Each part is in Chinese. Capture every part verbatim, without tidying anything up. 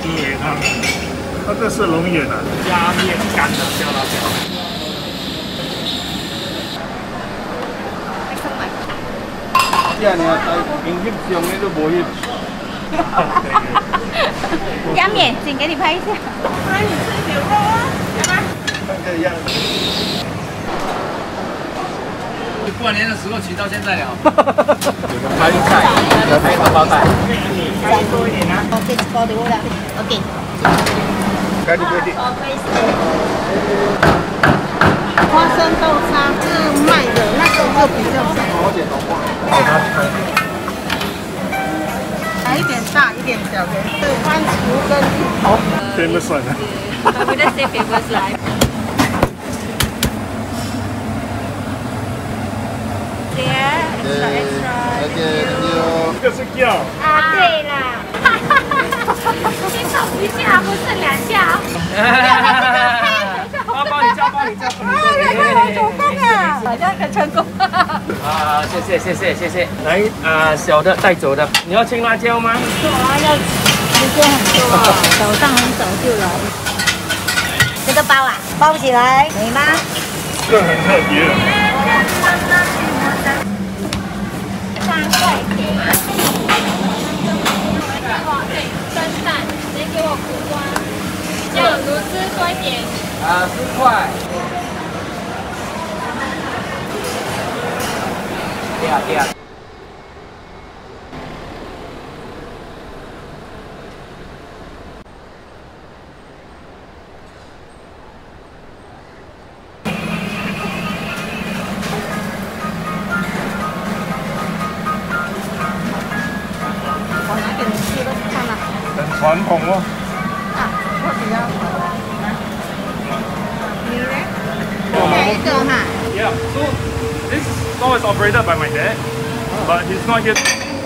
猪尾汤，它这是龙眼啊， 压面干的，叫它叫。 这样呢，用翕相的都无翕。 压面，请给你拍一下。 那你吃牛肉啊？来吧。 看这样。 过年的时候骑到现在了。 开菜，还有荷包蛋。 再多一点啊。 OK，包的我了。OK。 赶紧规定。 花生豆沙是卖的，那个就比较少。 好简单化。 来一点大，一点小的。是番薯跟芋头。 famous one 啊。 I wouldn't say famous like. There, extra, extra. OK，thank you。 这个是叫。 啊，对啦。先手一下，不是两下。 啊，帮你叫，帮你叫。 啊，原来我手工啊，好像很成功。 啊，谢谢谢谢谢谢。来啊，小的带走的，你要青辣椒吗？ 做啊，要时间很多啊，早上很早就来。这个包啊，包起来，美吗？ 这很特别。 三块钱。蒸蛋，再给我苦瓜，叫卤汁多一点。 啊，十块。对啊对啊。 我拿给你吃的看了。 很传统哦。 啊，我比较。你呢？哪一个哈？ Yeah, so this store is operated by my dad, but he's not here.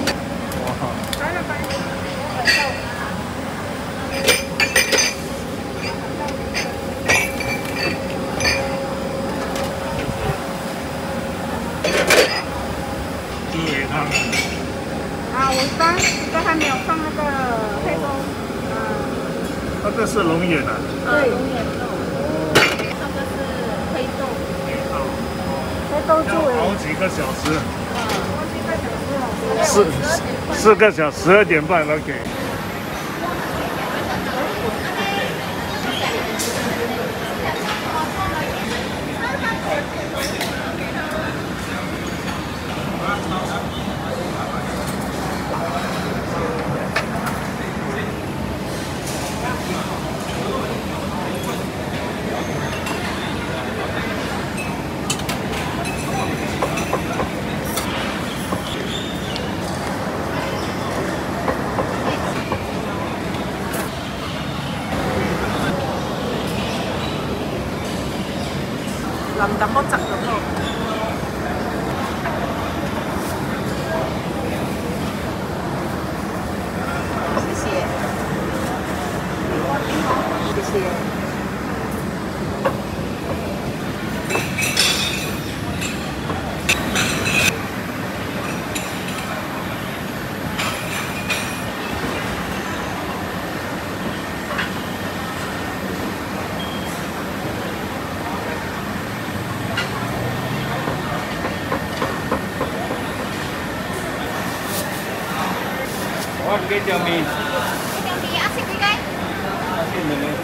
猪尾汤。 啊，我刚刚还没有放那个黑豆。 它这是龙眼啊。 对。 龙眼肉，这个是黑豆。 黑豆猪尾。 好几个小时。 好几个小时了。 四四个小时，十二点半 OK。 淋咁多汁咁咯。谢谢。谢谢。 我幾條麵？ 條麵啊，食幾雞？ 啊，先問你。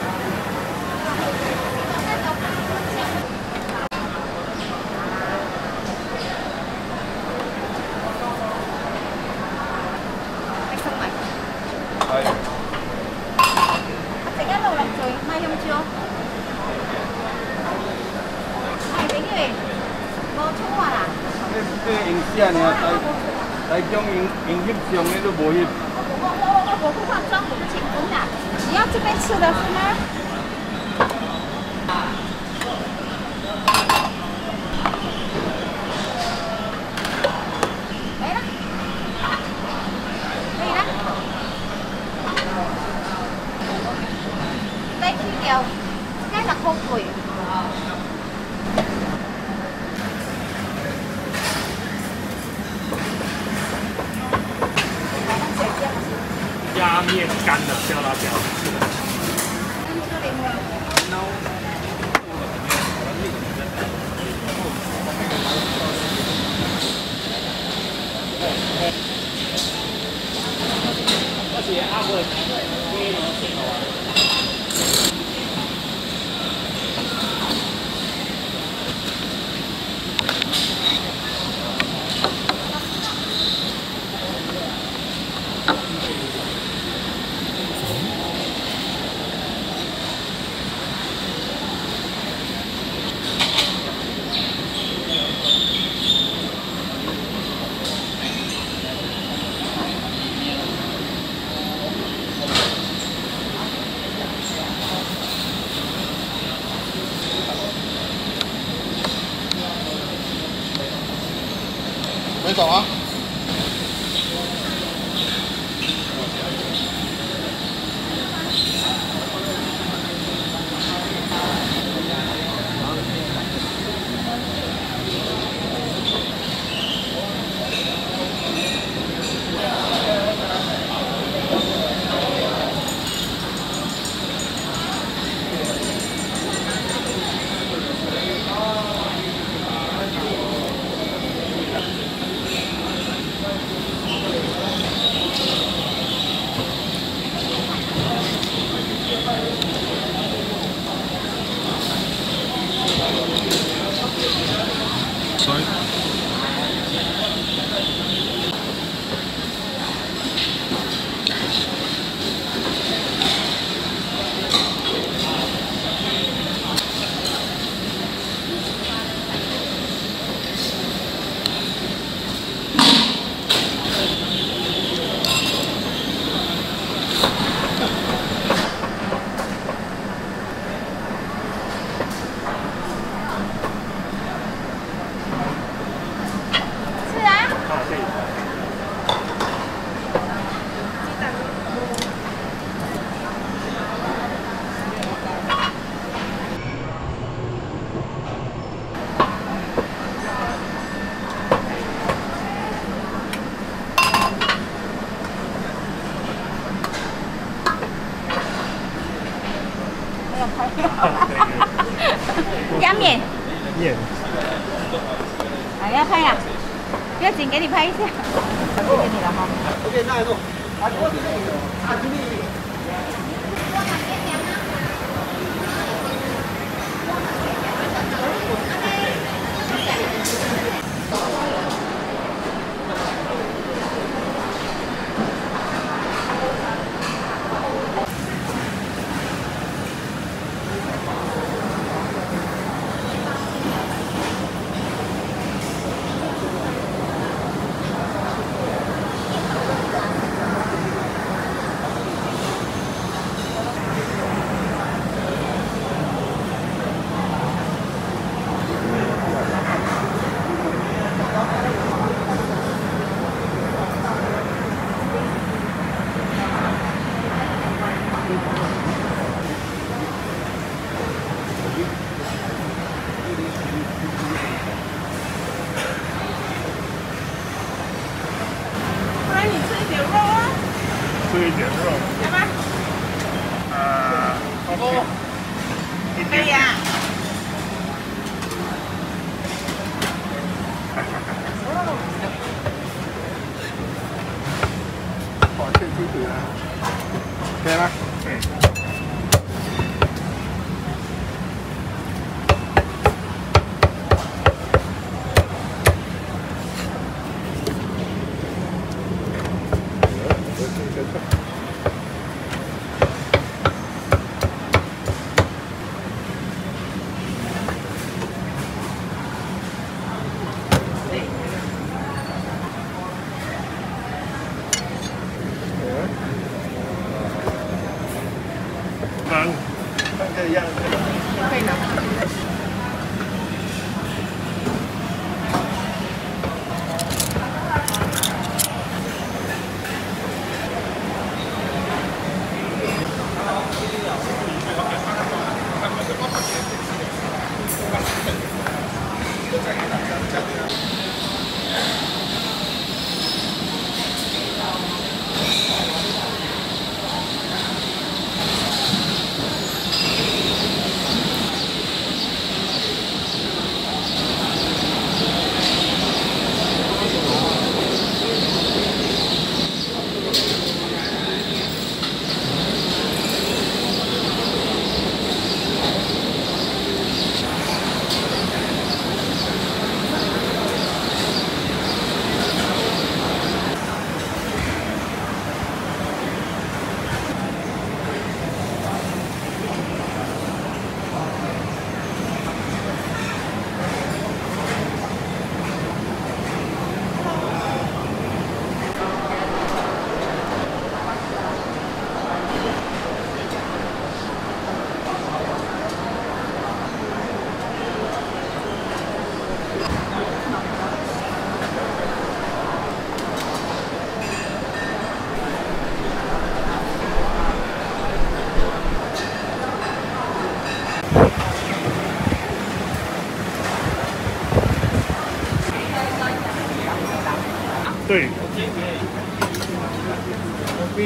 係。 食一路落嘴，咪用住哦。係俾佢冇葱花啦。 呢呢影相呢，大大張影影翕相的都無翕。 我我我我不化妆，我不请功的。你要这边吃的是吗？可以了，可以了。再去掉，该十块贵。 压面干干的，不要辣椒。而且阿伯，你能听到啊？ 没走啊？ 加面， 面。 哎，要拍啊！不要紧，给你拍一下。我给你了哈。 OK， 那一路。啊，这里，啊，这里。 不然你吃一点肉啊， 吃一点肉。 来吧， 呃，好多。一点。 可以啊。 好，这清楚了。可以吗？ 可以。 像这样子。 可以拿。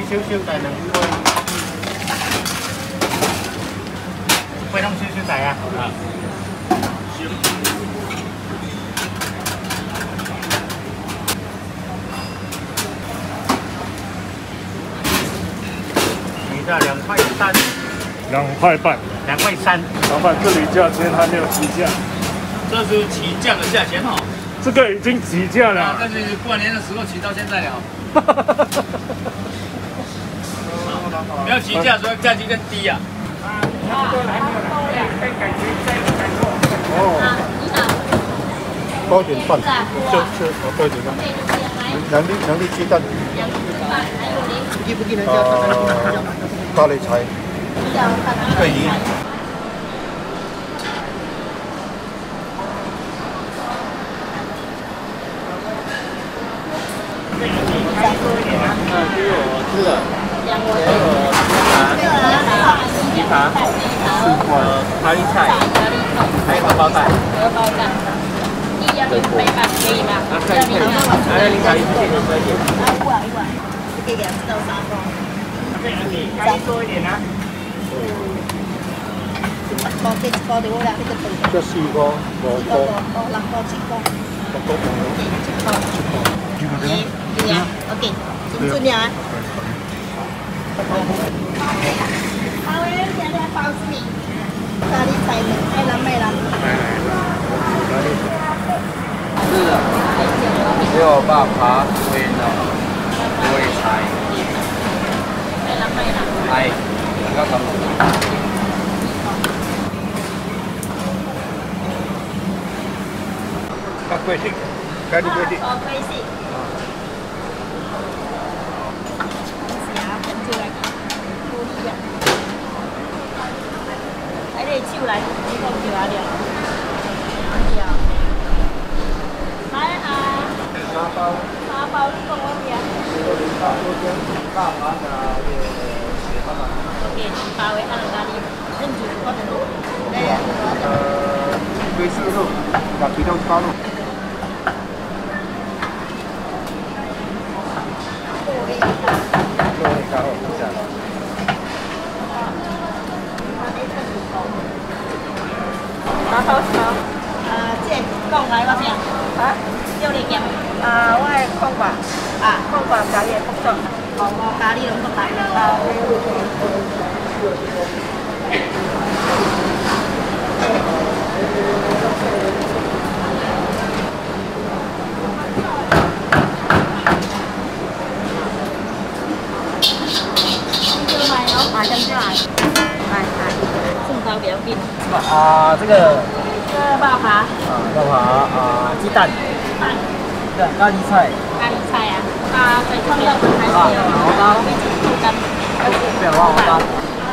少少大兩杯，杯通少少大啊。啊。你的兩塊三。 两块半。 兩塊三。 老板，这里价钱还没有起价。 這是起價的價錢哦。 这个已經起價了。 啊，但是過年的時候起到現在了。沒有起價，所以價錢更低啊。 哦，多一點飯，這這我多一點飯。兩粒兩粒雞蛋。呃，咖喱菜。對魚。 嗯，给我吃的。 两锅给我鸡扒，呃，咖喱菜，还有荷包蛋。荷包蛋。一要零白饭可以吗？啊，可以可以。还有零咖喱这个可以。啊，一碗一碗，这个两只到三包。这个你开多一点啊。包这包的我俩这个等。这四個，五個，六個七個。六個五個。七個。七個。幾幾啊 ？OK， 準準呀。好嘞，现在包子米，咖喱菜的，爱啦没啦？是的，只有爸爸会呢，会菜。爱啦没啦？爱，而家咁。咖啡色，咖喱啡色。咖啡色。手来，你讲就阿了。来啊！沙包。沙包，你讲我听。沙包跟大盘的那个血汤啊。OK， 八位阿能咖喱，恁就可能。呃，龟丝肉，把皮肉包肉。各位加好，谢谢。哪头是吗？呃，这讲来我听。啊？六零件。啊，我的空白。啊，空白咖喱的工作。哦，咖喱拢都来。啊。这个买哦，买真来。来来，送到两边。啊，这个。这个爆扒。啊，爆扒啊，鸡蛋。蛋。对，咖喱菜。咖喱菜啊。啊，水葱肉粉还是有荷包，一起豆干。不要忘荷包。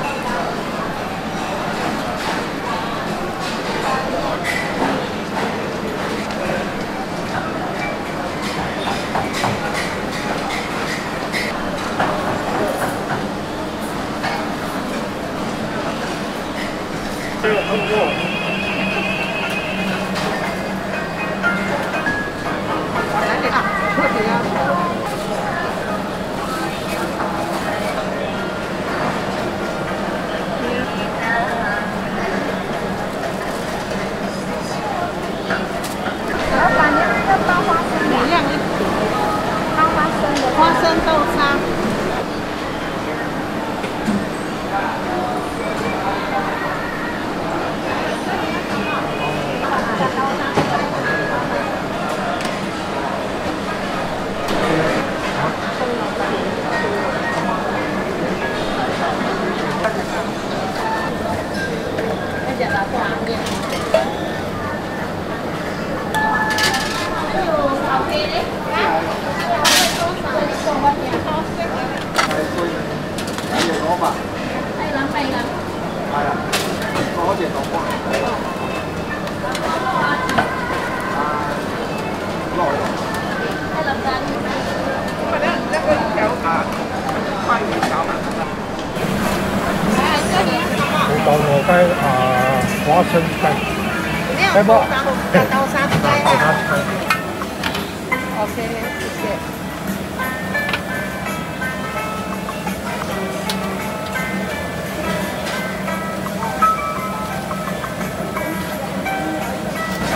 这个通过。老板娘要包花生，每样一组，包花生的，花生豆沙。豆螺雞啊，花生雞，係冇？豆沙雞啊。OK，謝謝。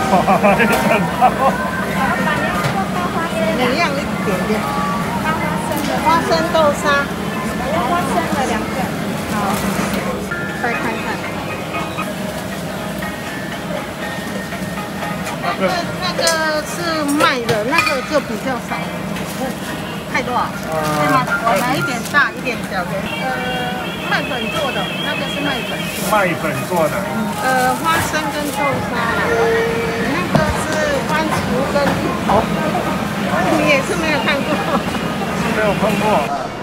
每样一点点。花生豆沙，花生的两个。好，再看看。那个那个是麦的，那个就比较少。太多啊？对吗？我来一点大，一点小的。呃，麦粉做的，那个是麦粉。 麦粉做的。 呃，花生跟豆沙啦。那个是番薯跟芋头。你也是没有看过。 是没有碰过。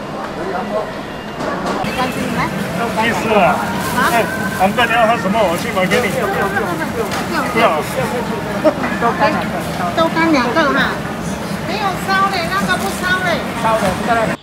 没关系，来。 意思啊？哎，韩哥，你要喝什么？我去买给你。 不用不用不用不要。 豆干两个。豆干两个哈。没有烧嘞，那个不烧嘞。 烧的这个嘞。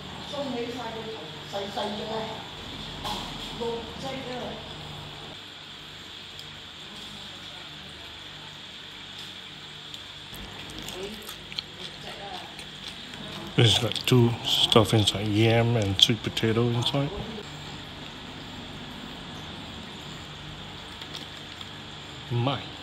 There's like two stuff inside, yam and sweet potato inside. My.